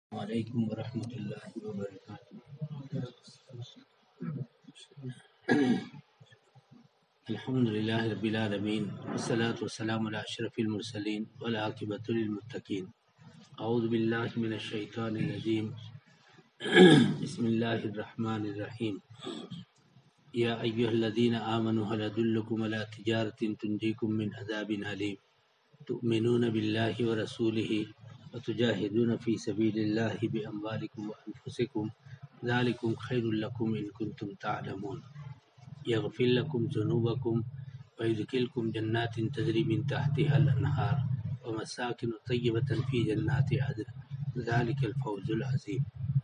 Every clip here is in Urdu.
وعلیکم ورحمۃ اللہ وبرکاتہ۔ الحمد للہ رب العالمین والصلاة والسلام علی اشرف المرسلین والعاقبۃ للمتقین۔ اعوذ باللہ من الشیطان الرجیم، بسم اللہ الرحمن الرحیم۔ یا ایھا الذین آمنوا هل ادلکم علی تجارۃ تنجیکم من عذاب علیم تؤمنون باللہ ورسولہ وتجاہدون فی سبیل اللہ باموالکم وانفسکم ذالکم خیر لکم ان کنتم تعلمون۔ یغفر لکم ذنوبکم ویدخلکم جنات تجری من تحتها الانہار ومساکن طیبۃ فی جنات عدن ذالک الفوز العظیم۔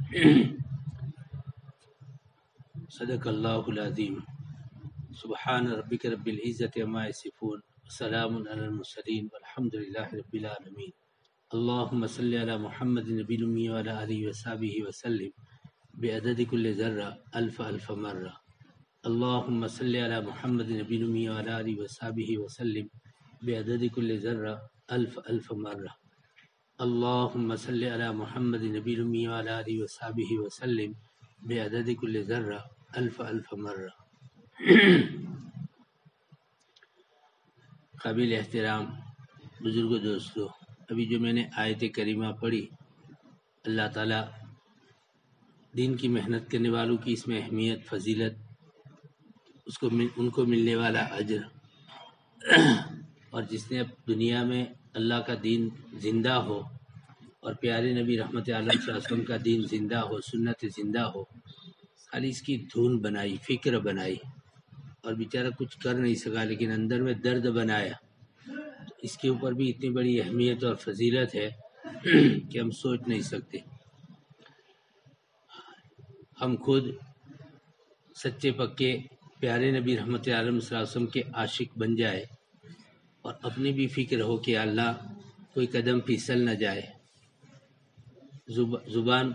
صدق اللہ العظیم۔ سبحان ربک رب العزۃ عما یصفون وسلام علی المرسلین والحمد للہ رب العالمین۔ اللہم صلی علی محمد نبی الامی وعلی آلہ وصحبہ وسلم بعدد کل ذرہ الف الف مرہ۔ اللہم صلی علی محمد نبی الامی وعلی آلہ وصحبہ وسلم بعدد کل ذرہ الف الف مرہ۔ اللہم صلی علی محمد نبی الامی وعلی آلہ وصحبہ وسلم بعدد کل ذرہ الف الف مرہ۔ قابل احترام بزرگ دوستو، ابھی جو میں نے آیت کریمہ پڑھی، اللہ تعالیٰ دین کی محنت کرنے والوں کی اس میں اہمیت، فضیلت، ان کو ملنے والا اجر، اور جس نے اب دنیا میں اللہ کا دین زندہ ہو اور پیارے نبی رحمت عالم صلی اللہ علیہ وسلم کا دین زندہ ہو، سنت زندہ ہو، خالی اس کی دھن بنائی، فکر بنائی، اور بیچارہ کچھ کر نہیں سکا، لیکن اندر میں درد بنایا۔ اس کے اوپر بھی اتنی بڑی اہمیت اور فضیلت ہے کہ ہم سوچ نہیں سکتے۔ ہم خود سچے پکے پیارے نبی رحمت عالم صلی اللہ علیہ وسلم کے عاشق بن جائے، اور اپنی بھی فکر ہو کہ اللہ کوئی قدم پھسل نہ جائے، زبان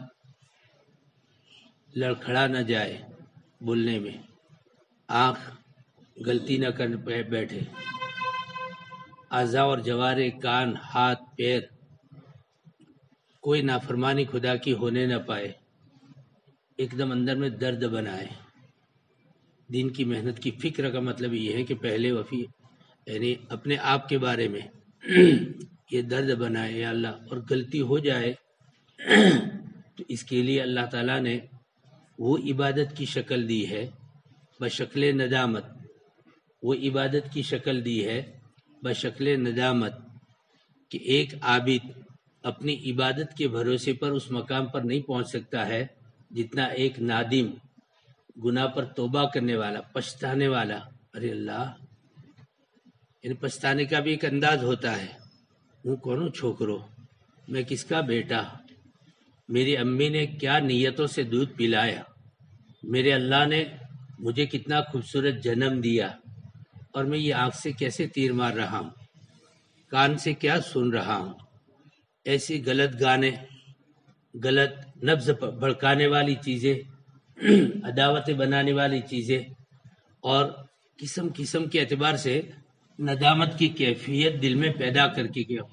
لڑکھڑا نہ جائے بولنے میں، آنکھ غلطی نہ کر بیٹھے، اعضاء اور جوارے، کان، ہاتھ، پیر، کوئی نافرمانی خدا کی ہونے نہ پائے، ایک دم اندر میں درد بنائے۔ دین کی محنت کی فکر کا مطلب یہ ہے کہ پہلے یعنی اپنے آپ کے بارے میں یہ درد بنائے، یا اللہ، اور غلطی ہو جائے تو اس کے لیے اللہ تعالیٰ نے وہ عبادت کی شکل دی ہے بشکل ندامت، وہ عبادت کی شکل دی ہے بشکل ندامت کہ ایک عابد اپنی عبادت کے بھروسے پر اس مقام پر نہیں پہنچ سکتا ہے جتنا ایک نادم، گناہ پر توبہ کرنے والا، پچھتانے والا۔ ارے اللہ، یعنی پچھتانے کا بھی ایک انداز ہوتا ہے۔ ہوں کونوں چھوکرو، میں کس کا بیٹا، میری امی نے کیا نیتوں سے دودھ پلایا، میرے اللہ نے مجھے کتنا خوبصورت جنم دیا، اور میں یہ آنکھ سے کیسے تیر مار رہا ہوں، کان سے کیا سن رہا ہوں، ایسی غلط گانے، غلط نبض بھڑکانے والی چیزیں، عداوتیں بنانے والی چیزیں، اور قسم قسم کے اعتبار سے ندامت کی کیفیت دل میں پیدا کر کے کہ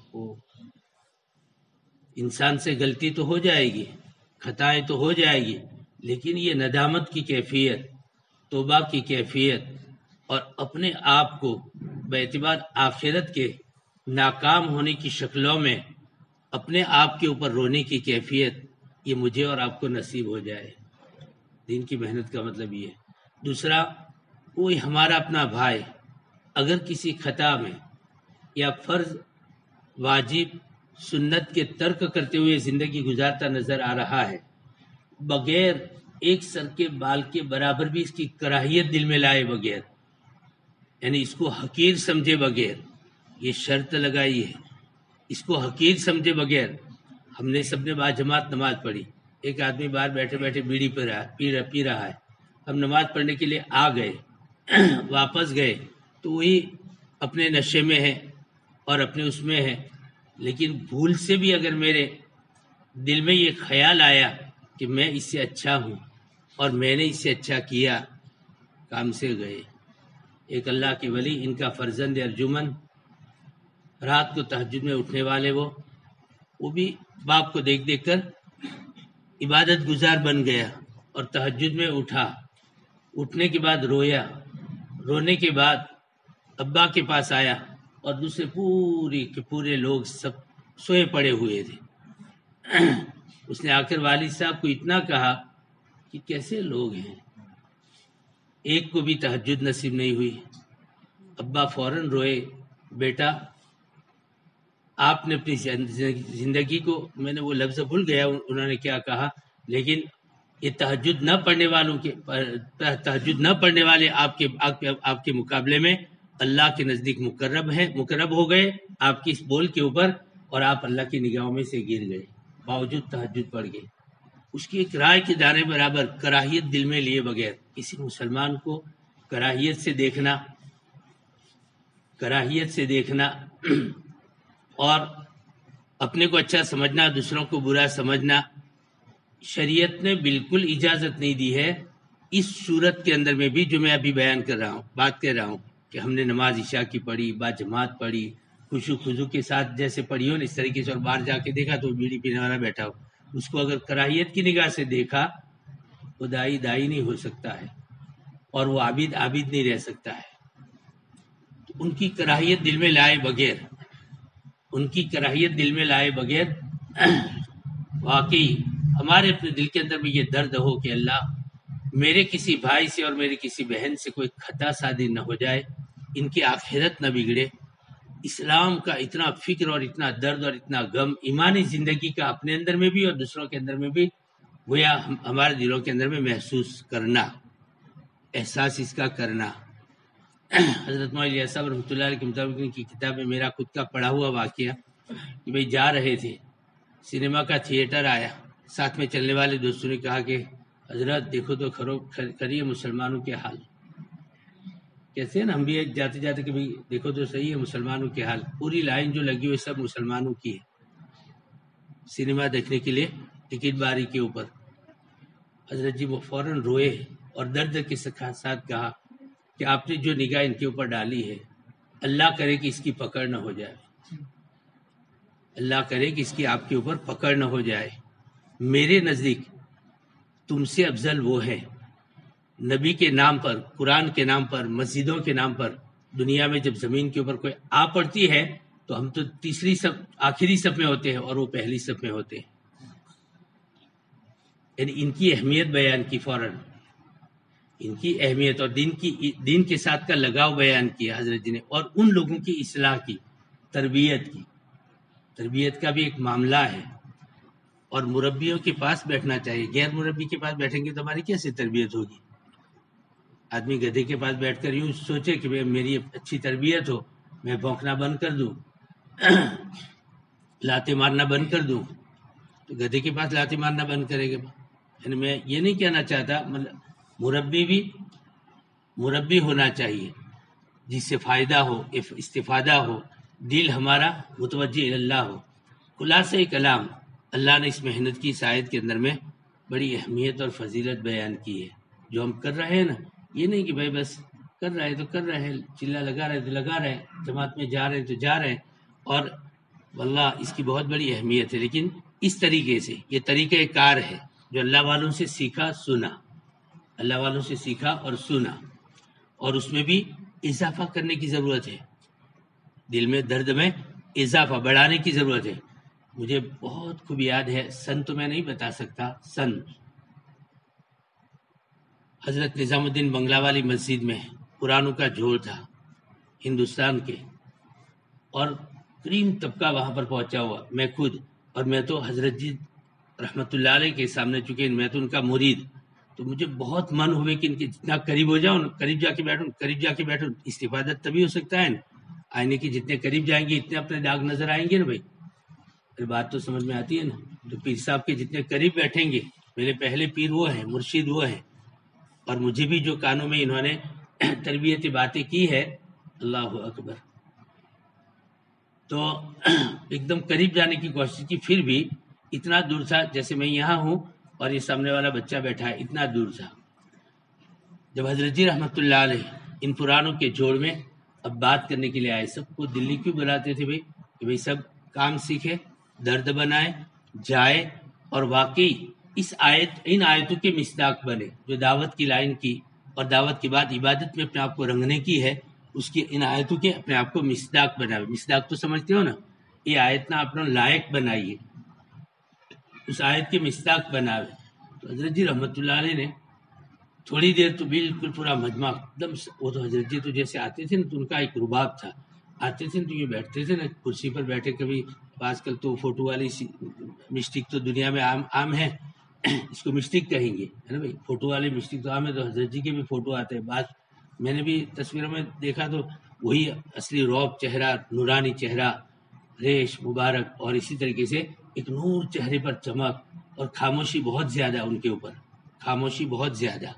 انسان سے غلطی تو ہو جائے گی، خطائیں تو ہو جائے گی، لیکن یہ ندامت کی کیفیت، توبہ کی کیفیت، اور اپنے آپ کو باعتبار آخرت کے ناکام ہونے کی شکلوں میں اپنے آپ کے اوپر رونے کی کیفیت، یہ مجھے اور آپ کو نصیب ہو جائے۔ دین کی محنت کا مطلب یہ ہے۔ دوسرا، کوئی ہمارا اپنا بھائی اگر کسی خطا میں یا فرض، واجب، سنت کے ترک کرتے ہوئے زندگی گزارتا نظر آ رہا ہے، بغیر ایک سر کے بال کے برابر بھی اس کی کراہیت دل میں لائے بغیر، یعنی اس کو حقیر سمجھے بغیر، یہ شرط لگائی ہے، اس کو حقیر سمجھے بغیر، ہم نے سب نے باجماعت نماز پڑھی، ایک آدمی باہر بیٹھے بیٹھے بیڑی پی رہا ہے، ہم نماز پڑھنے کے لیے آ گئے، واپس گئے تو وہی اپنے نشے میں ہے اور اپنے اس میں ہے، لیکن بھول سے بھی اگر میرے دل میں یہ خیال آیا کہ میں اس سے اچھا ہوں اور میں نے اس سے اچھا کیا، کام سے گئے۔ ایک اللہ کے ولی، ان کا فرزند ارجمن، رات کو تہجد میں اٹھنے والے، وہ بھی باپ کو دیکھ دیکھ کر عبادت گزار بن گیا اور تہجد میں اٹھا، اٹھنے کے بعد رویا، رونے کے بعد ابا کے پاس آیا اور دوسرے پورے لوگ سب سوئے پڑے ہوئے تھے۔ اس نے آ کر والد صاحب کو اتنا کہا کہ کیسے لوگ ہیں، ایک کو بھی تہجد نصیب نہیں ہوئی۔ ابا فوراً روئے، بیٹا آپ نے اپنی زندگی کو، میں نے وہ لفظ بھول گیا انہوں نے کیا کہا، لیکن یہ تہجد نہ پڑھنے والے آپ کے مقابلے میں اللہ کے نزدیک مقرب ہو گئے آپ کی اس بول کے اوپر، اور آپ اللہ کی نگاہوں میں سے گر گئے، باوجود تہجد پڑھ گئے۔ اس کی ایک رائے کے دانے برابر کراہیت دل میں لیے بغیر کسی مسلمان کو کراہیت سے دیکھنا اور اپنے کو اچھا سمجھنا، دوسروں کو برا سمجھنا، شریعت نے بالکل اجازت نہیں دی ہے۔ اس صورت کے اندر میں بھی جو میں ابھی بات کر رہا ہوں کہ ہم نے نماز عشاء کی پڑھی، با جماعت پڑھی، خضوع کے ساتھ جیسے پڑھی ہو نا اس طریقے سے، اور باہر جا کے دیکھا تو بیڑی پینے والا بیٹھا ہو، اس کو اگر کراہیت کی نگاہ سے دیکھا، وہ دائی نہیں ہو سکتا ہے اور وہ عابد نہیں رہ سکتا ہے۔ تو ان کی کراہیت دل میں لائے بغیر واقعی ہمارے اپنے دل کے اندر میں یہ درد ہو کہ اللہ میرے کسی بھائی سے اور میری کسی بہن سے کوئی خطا صادر نہ ہو جائے، ان کی آخرت نہ بگڑے۔ اسلام کا اتنا فکر اور اتنا درد اور اتنا غم ایمانی زندگی کا اپنے اندر میں بھی اور دوسروں کے اندر میں بھی گویا ہمارے دلوں کے اندر میں محسوس کرنا، احساس اس کا کرنا۔ حضرت مولانا صاحب رحمۃ اللہ علیہ کے مطابق ان کی کتاب میں میرا خود کا پڑھا ہوا واقعہ کہ بھئی جا رہے تھے، سنیما کا تھیٹر آیا، ساتھ میں چلنے والے دوستوں نے کہا کہ حضرت دیکھو تو کریے مسلمانوں کے حال، کیسے نا ہم بھی جاتے جاتے کہ بھئی دیکھو تو صحیح ہے مسلمانوں کے حال، پوری لائن جو لگی ہوئی سب مسلمانوں کی ہے سنیما دیکھنے کے لیے ٹکٹ باری کے اوپر۔ حضرت جی وہ فوراً روئے اور درد کے ساتھ کہا کہ آپ نے جو نگاہ ان کے اوپر ڈالی ہے، اللہ کرے کہ اس کی پکڑ نہ ہو جائے، اللہ کرے کہ اس کی آپ کے اوپر پکڑ نہ ہو جائے۔ میرے نزدیک تم سے افضل وہ ہے نبی کے نام پر، قرآن کے نام پر، مسجدوں کے نام پر دنیا میں جب زمین کے اوپر کوئی آ پڑتی ہے تو ہم تو تیسری صف، آخری صف میں ہوتے ہیں اور وہ پہلی صف میں ہوتے ہیں۔ یعنی ان کی اہمیت بیان کی فوراً، ان کی اہمیت اور دین کے ساتھ کا لگاؤ بیان کیا حضرت جی نے، اور ان لوگوں کی اصلاح کی، تربیت کا بھی ایک معاملہ ہے، اور مربیوں کے پاس بیٹھنا چاہیے۔ غیر مربی کے پاس بیٹھیں گے تو ہماری کیسے تربیت ہوگی؟ آدمی گدھے کے پاس بیٹھ کر یوں سوچے کہ میری اچھی تربیت ہو، میں بھونکنا بند کر دوں، لاتے مارنا بند کر دوں، تو گدھے کے پاس لاتے مارنا بند کرے گا۔ یعنی میں یہ نہیں کہنا چاہتا، مربی بھی مربی ہونا چاہیے جس سے فائدہ ہو، استفادہ ہو، دل ہمارا متوجہ اللہ ہو۔ خلاصہ کلام، اللہ نے اس محنت کی سائد کے اندر میں بڑی اہمیت اور فضیلت بیان کی ہے۔ جو ہم کر رہے ہیں نا، یہ نہیں کہ بھائی بس کر رہے تو کر رہے ہیں، چلا لگا رہے تو لگا رہے، جماعت میں جا رہے تو جا رہے، اور واللہ اس کی بہت بڑی اہمیت ہے، لیکن اس طریقے سے، یہ طریقہ کار ہے جو اللہ والوں سے سیکھا سنا، اللہ والوں سے سیکھا اور سنا، اور اس میں بھی اضافہ کرنے کی ضرورت ہے، دل میں درد میں اضافہ بڑھانے کی ضرورت ہے۔ مجھے بہت خوب یاد ہے، سن تو میں نہیں بتا سکتا، سن حضرت نظام الدین بنگلہ والی مسجد میں قرآنوں کا جھوڑ تھا ہندوستان کے، اور کریم طبقہ وہاں پر پہنچا ہوا، میں خود، اور میں تو حضرت جی رحمت اللہ علیہ کے سامنے چکے، میں تو ان کا مرید، تو مجھے بہت من ہوئے کہ ان کے جتنا قریب ہو جاؤں، قریب جا کے بیٹھوں، استفادت تبھی ہو سکتا ہے نا، آئینے کے جتنے قریب جائیں گے اتنے اپنے داغ نظر آئیں گے نا بھائی، بات تو سمجھ میں آتی ہے نا۔ تو پیر صاحب کے جتنے قریب بیٹھیں گے، میرے پہلے پیر وہ ہیں، مرشید وہ ہیں، اور مجھے بھی جو کانوں میں انہوں نے تربیتی باتیں کی ہے، اللہ اکبر، تو ایک دم قریب جانے کی کوشش کی، پھر بھی اتنا دور تھا، جیسے میں یہاں ہوں اور یہ سامنے والا بچہ بیٹھا ہے، اتنا دور تھا۔ جب حضرت جی رحمت اللہ علیہ ان پرانوں کے جوڑ میں اب بات کرنے کے لیے آئے، سب کو دلی کیوں بلاتے تھے بھائی کہ بھائی سب کام سیکھے، درد بنائے، جائے، اور واقعی ان آیتوں کے مصداق بنے، جو دعوت کی لائن کی اور دعوت کے بعد عبادت میں اپنے آپ کو رنگنے کی ہے، اس کی ان آیتوں کے اپنے آپ کو مصداق بناوے۔ مصداق تو سمجھتے ہو نا، یہ آیت نہ اپنا لائق بنائیے، اس آیت کے مصداق بناوے۔ تو حضرت جی رحمۃ اللہ علیہ نے تھوڑی دیر تو بالکل پورا مجمع ایک دم، وہ تو حضرت جی تو جیسے آتے تھے نا تو ان کا ایک رباب تھا، آتے تھے تو یہ بیٹھتے تھے نا کرسی پر بیٹھے، کبھی آج کل تو فوٹو والی مسٹک تو دنیا میں عام ہے، اس کو مسٹک کہیں گے، ہے نا بھائی، فوٹو والے مسٹک تو عام ہے، تو حضرت جی کے بھی فوٹو آتے ہیں، بعض میں نے بھی تصویروں میں دیکھا تو وہی اصلی روب چہرہ، نورانی چہرہ، ریش مبارک، اور اسی طریقے سے ایک نور چہرے پر چمک، اور خاموشی بہت زیادہ ان کے اوپر، خاموشی بہت زیادہ۔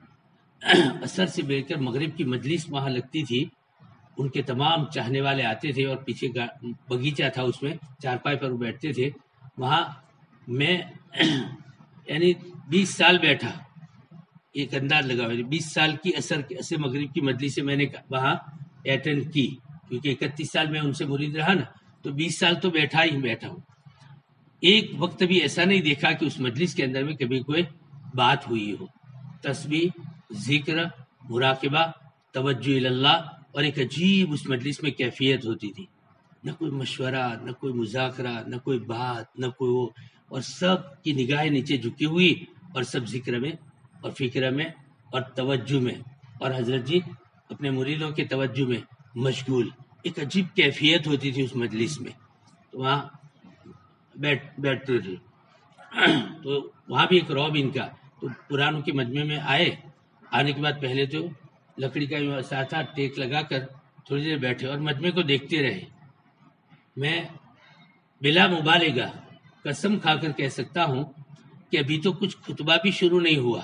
اثر سے بے کر مغرب کی مجلس وہاں لگتی تھی، ان کے تمام چاہنے والے آتے تھے، اور پیچھے بغیچہ تھا، اس میں چارپائی پر وہ بیٹھتے تھے۔ وہاں میں یعنی 20 سال بیٹھا، ایک انداز لگا ہوا 20 سال کی اثر مغرب کی مجلس سے میں نے وہاں اٹینڈ کی، کیونکہ 31 سال میں ان سے مرید رہا نا، تو 20 سال تو بیٹھا ہوں۔ ایک وقت بھی ایسا نہیں دیکھا کہ اس مجلس کے اندر میں کبھی کوئی بات ہوئی ہو، تسبیح، ذکر، مراقبہ، توجہ اللہ، اور ایک عجیب اس مجلس میں کیفیت ہوتی تھی، نہ کوئی مشورہ، نہ کوئی مذاکرہ، نہ کوئی بات، نہ کوئی وہ، اور سب کی نگاہیں نیچے جھکی ہوئی، اور سب ذکر میں اور فکر میں اور توجہ میں، اور حضرت جی اپنے مریدوں کے توجہ میں مشغول۔ ایک عجیب کیفیت ہوتی تھی اس مجلس میں، تو وہاں بیٹھتے تھے، تو وہاں بھی ایک روب ان کا۔ تو پرانوں کے مجمع میں آنے کے بعد پہلے تو لکڑی کا ساتھ ٹیک لگا کر تھوڑی دیر بیٹھے اور مجمع کو دیکھتے رہے۔ میں بلا مبالغہ قسم کھا کر کہہ سکتا ہوں کہ ابھی تو کچھ خطبہ بھی شروع نہیں ہوا،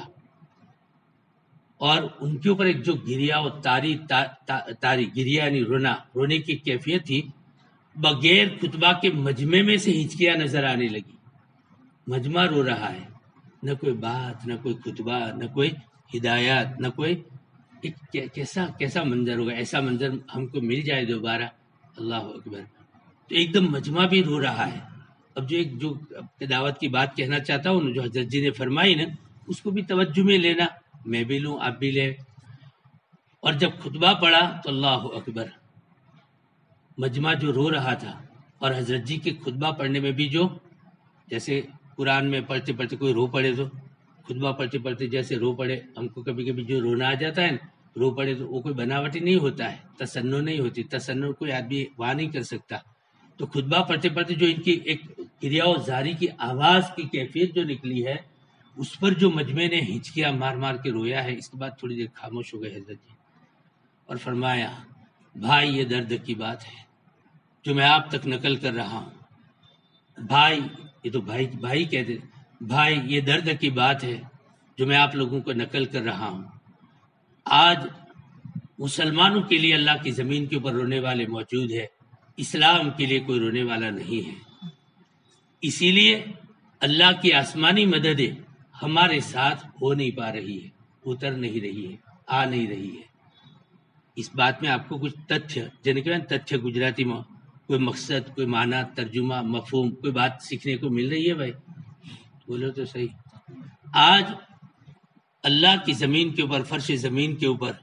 اور ان کے اوپر ایک جو گریا اور تاری گریا یعنی رونے کی کیفیت تھی، بغیر خطبہ کے مجمع میں سے ہچکیاں نظر آنے لگی۔ مجمع رو رہا ہے، نہ کوئی بات، نہ کوئی خطبہ، نہ کوئی ہدایات، نہ کوئی، کیسا منظر ہوگا؟ ایسا منظر ہم کو مل جائے دوبارہ، اللہ اکبر۔ تو ایک دم مجمع بھی رو رہا ہے۔ اب جو دعوت کی بات کہنا چاہتا ہوں، جو حضرت جی نے فرمائی نا، اس کو بھی توجہ میں لینا، میں بھی لوں، آپ بھی لیں۔ اور جب خطبہ پڑھا تو اللہ اکبر، مجمع جو رو رہا تھا، اور حضرت جی کے خطبہ پڑھنے میں بھی جو، جیسے قرآن میں پڑھتے پڑھتے کوئی رو پڑے تو خطبہ پڑھتے پڑھتے جیسے رو پڑے، ہم کو کبھی کبھی جو رونا آ جاتا ہے نا، رو پڑے تو وہ کوئی بناوٹی نہیں ہوتا ہے، تصنع نہیں ہوتی، تصنع کوئی آدمی وہاں نہیں کر سکتا۔ تو خطبہ پڑھتے پڑھتے جو ان کی ایک کریا و زاری کی آواز کی کیفیت جو نکلی ہے، اس پر جو مجمع نے ہچکیاں مار مار کے رویا ہے۔ اس کے بعد تھوڑی دیر خاموش ہو گئے حضرت جی، اور فرمایا، بھائی یہ درد کی بات ہے جو میں آپ تک نقل کر رہا ہوں۔ بھائی، یہ تو بھائی کہتے، بھائی یہ درد کی بات ہے جو میں آپ لوگوں کو نقل کر رہا ہوں۔ آج مسلمانوں کے لیے اللہ کی زمین کے اوپر رونے والے موجود ہے، اسلام کے لیے کوئی رونے والا نہیں ہے۔ اسی لیے اللہ کی آسمانی مدد ہمارے ساتھ ہو نہیں پا رہی ہے، اتر نہیں رہی ہے، آ نہیں رہی ہے۔ اس بات میں آپ کو کچھ تتھیہ گجراتی میں کوئی مقصد، کوئی معنی، ترجمہ، مفہوم، کوئی بات سیکھنے کو مل رہی ہے بھائی؟ بولو تو صحیح۔ آج اللہ کی زمین کے اوپر، فرش زمین کے اوپر،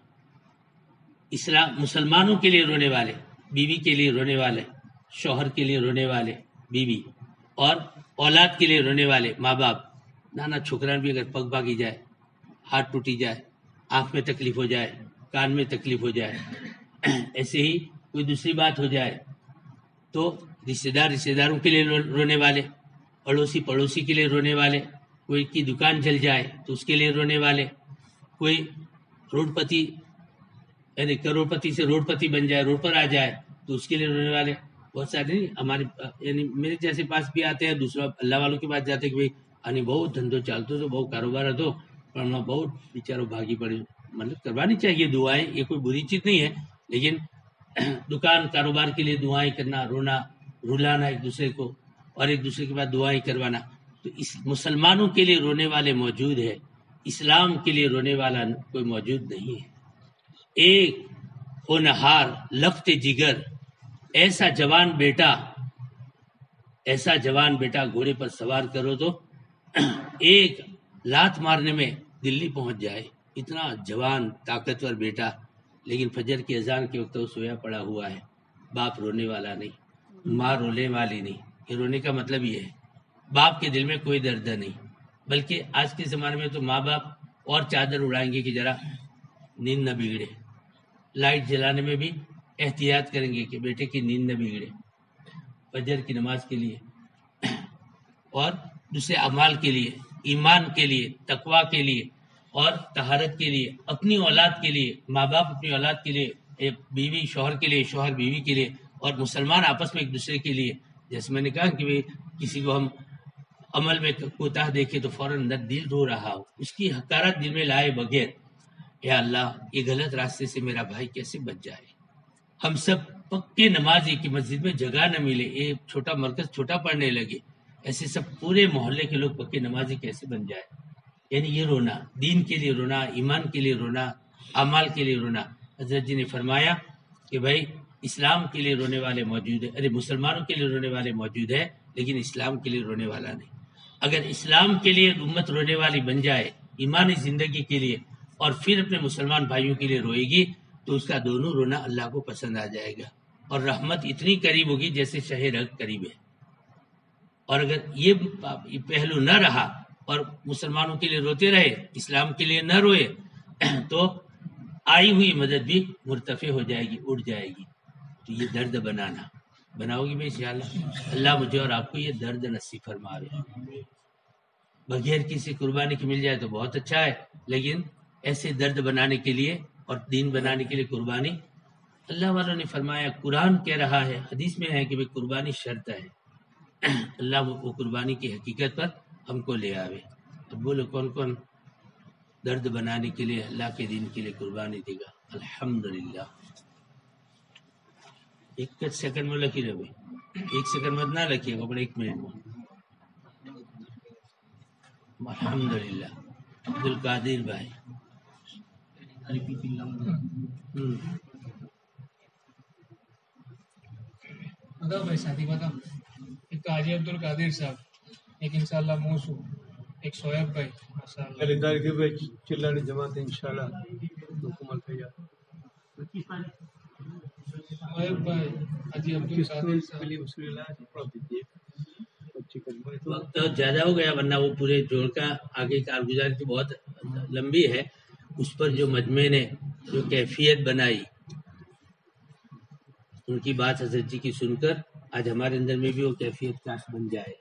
مسلمانوں کے لیے رونے والے، بیوی کے لیے رونے والے، شوہر کے لیے رونے والے بیوی، اور اولاد کے لیے رونے والے ماں باپ، نانا چھوکران بھی اگر پگ بھاگی جائے، ہاتھ ٹوٹی جائے، آنکھ میں تکلیف ہو جائے، کان میں تکلیف ہو جائے، ایسے ہی کوئی دوسری بات ہو جائے تو رشتہ داروں کے لیے رونے والے، پڑوسی کے لیے رونے والے، کوئی کی دکان جل جائے تو اس کے لیے رونے والے، کوئی روڈ پتی یعنی کروڑ پتی سے روڈ پتی بن جائے، روڈ پر آ جائے تو اس کے لیے رونے والے بہت سارے نہیں، ہمارے یعنی میرے جیسے پاس بھی آتے ہیں، دوسرا اللہ والوں کے پاس جاتے ہیں کہ بھائی یعنی بہت دھندو چالتو تو بہت کاروبار ہے تو پڑھنا بہت بیچاروں بھاگی پڑے، مطلب کروانی چاہیے دعائیں، یہ کوئی بری چیز نہیں ہے، لیکن دکان کاروبار کے لیے دعائیں کرنا، رونا، رلانا ایک دوسرے کو، اور ایک دوسرے کے بعد دعائیں کروانا، تو اس مسلمانوں کے لیے رونے والے موجود ہے، اسلام کے لیے رونے والا کوئی موجود نہیں ہے۔ ایک ہونہار لخت جگر، ایسا جوان بیٹا گھوڑے پر سوار کرو تو ایک لات مارنے میں دلی پہنچ جائے، اتنا جوان طاقتور بیٹا، لیکن فجر کی اذان کے وقت وہ سویا پڑا ہوا ہے، باپ رونے والا نہیں، ماں رونے والی نہیں۔ یہ رونے کا مطلب یہ ہے باپ کے دل میں کوئی درد نہیں، بلکہ آج کے زمانے میں تو ماں باپ اور چادر اڑائیں گے کہ ذرا نیند نہ بگڑے، لائٹ جلانے میں بھی احتیاط کریں گے کہ بیٹے کی نیند نہ بگڑے، فجر کی نماز کے لیے اور دوسرے اعمال کے لیے، ایمان کے لیے، تقوی کے لیے اور طہارت کے لیے، اپنی اولاد کے لیے، ماں باپ اپنی اولاد کے لیے، بیوی شوہر کے لیے، شوہر بیوی کے لیے، اور مسلمان آپس میں ایک دوسرے کے لیے۔ جیسے میں نے کہا کہ کسی کو ہم عمل میں کوتاہ دیکھے تو فوراً اندر دل رو رہا ہو، اس کی حقارت دل میں لائے بغیر یا اللہ یہ غلط راستے سے میرا بھائی کیسے بچ جائے۔ ہم سب پکے نمازی کی مسجد میں جگہ نہ ملے، ایک چھوٹا مرکز چھوٹا پڑنے لگے، ایسے سب پورے محلے کے لوگ پکے نمازی کیسے بن جائے۔ یعنی یہ رونا، دین کے لیے رونا، ایمان کے لیے رونا، اعمال کے لیے رونا۔ حضرت جی نے فرمایا کہ بھائی اسلام کے لیے رونے والے موجود ہیں، مسلمانوں کے لیے رونے والے موجود ہیں، لیکن اسلام کے لیے رونے والا نہیں۔ اگر اسلام کے لیے امت رونے والی بن جائے ایمانی زندگی کے لیے، اور پھر اپنے مسلمان بھائیوں کے لیے روئے گی، تو اس کا دونوں رونا اللہ کو پسند آ جائے گا، اور رحمت اتنی قریب ہوگی جیسے شہ رگ قریب ہے۔ اور اگر یہ پہلو نہ رہا اور مسلمانوں کے لیے روتے رہے، اسلام کے لیے نہ روئے، تو آئی ہوئی مدد بھی مرتفع ہو جائے گی، اڑ جائے گی۔ تو یہ درد بناؤ گی میں انشاءاللہ۔ اللہ مجھے اور آپ کو یہ درد نصیب فرماوے۔ بغیر کسی قربانی کی مل جائے تو بہت اچھا ہے، لیکن ایسے درد بنانے کے لیے اور دین بنانے کے لیے قربانی، اللہ والوں نے فرمایا، قرآن کہہ رہا ہے، حدیث میں ہے کہ قربانی شرط ہے۔ اللہ وہ قربانی کی حقیقت پر ہم کو لے آوے۔ اب بولو کون کون درد بنانے کے لیے اللہ کے دین کے لیے قربانی دے گا؟ الحمدللہ۔ ایک سیکنڈ میں لکھی رہے، ایک سیکنڈ میں نہ لکھیے گا، ایک منٹ میں۔ الحمدللہ عبد القادر بھائی، بتاؤ بھائی ساتھی بتاؤ۔ ایک قاضی عبد القادر صاحب، ایک انشاءاللہ موسو، ایک شعیب بھائی ماشاءاللہ خریدار کے بھائی چلانے جماعت انشاءاللہ مکمل تیار۔ شعیب بھائی، حاجی عبد القادر صاحب۔ وقت زیادہ ہو گیا، ورنہ وہ پورے جوڑ کا آگے کارگزاری تو بہت لمبی ہے، اس پر جو مجمع نے جو کیفیت بنائی، ان کی بات حضرت جی کی سن کر آج ہمارے اندر میں بھی وہ کیفیت کاش بن جائے۔